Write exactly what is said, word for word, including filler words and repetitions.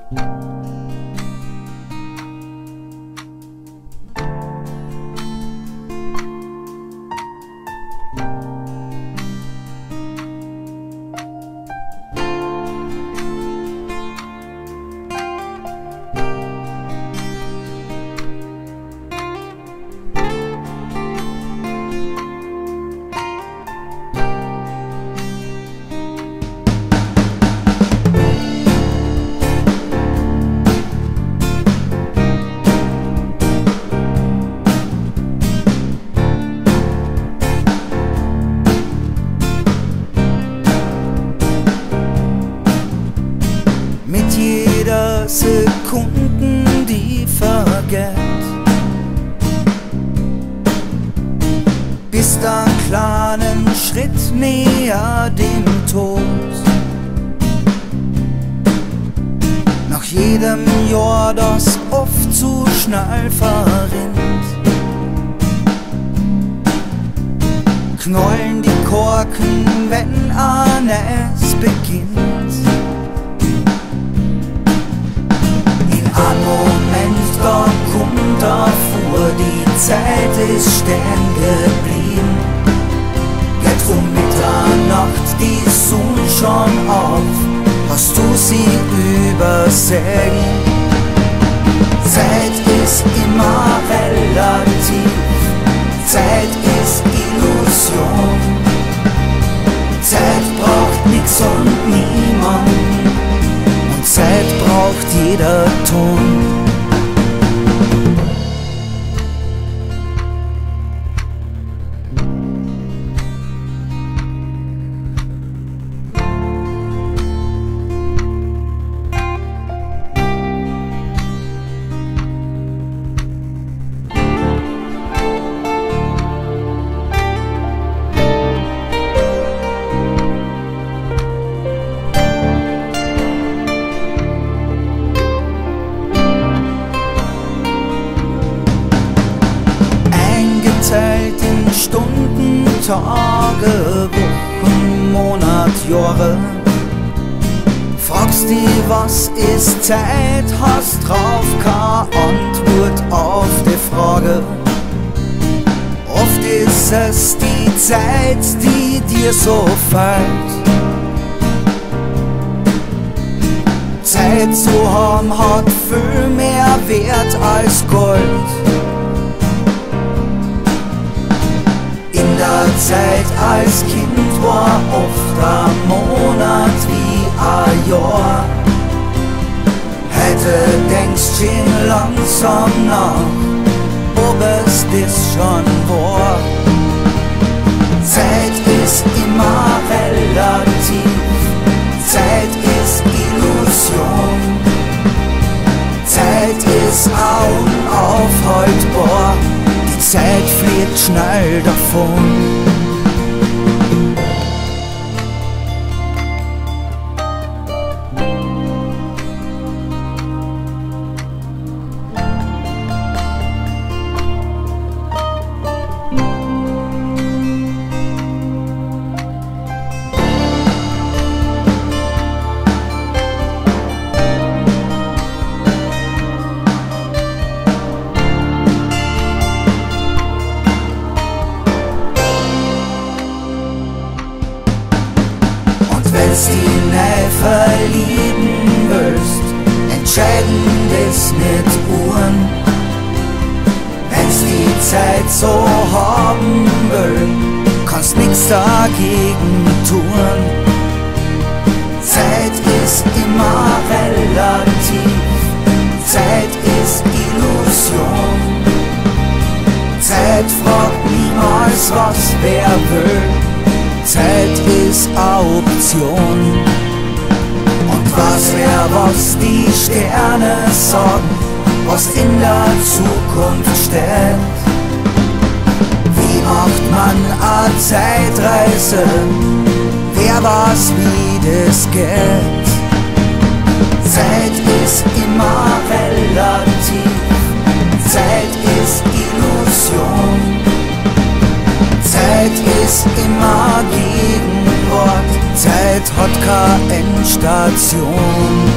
Mit jeder Sekunden, die vergeht, bist einen kleinen Schritt näher dem Tod. Nach jedem Jahr, das oft zu schnell verrinnt, knallen die Korken, wenn eines beginnt. Ein Moment, da kommt er vor, die Zeit ist stehen geblieben. Geht um Mitternacht die Sonne schon auf, hast du sie übersehen? Zeit ist immer relativ, Zeit ist Illusion. Zeit braucht nix und niemanden, Zeit braucht jeder Ton. In Stunden, Tage, Wochen, Monat, Jahre. Fragst dich, was ist Zeit, hast drauf keine Antwort auf die Frage. Oft ist es die Zeit, die dir so fehlt. Zeit zu haben hat viel mehr Wert als Gold. In der Zeit als Kind war oft ein Monat wie ein Jahr. Heute denkst schön langsam nach, ob es das schon war. Zeit ist immer relativ, Zeit ist Illusion. Zeit ist unaufhaltbar, die Zeit fliegt schnell davon. Wenn's dich neu verlieben willst, entscheidend ist nicht Uhren. Wenn's die Zeit so haben will, kannst nix dagegen tun. Zeit ist immer relativ, Zeit ist Illusion. Zeit fragt niemals, was wer will. Zeit ist eine Option. Und was wär, was die Sterne sagen, was in der Zukunft steht. Wie macht man eine Zeitreise? Wer weiß, wie das geht? Zeit ist immer relativ, Zeit ist Illusion. Zeit ist immer Gegenwart, Zeit hat keine Endstation.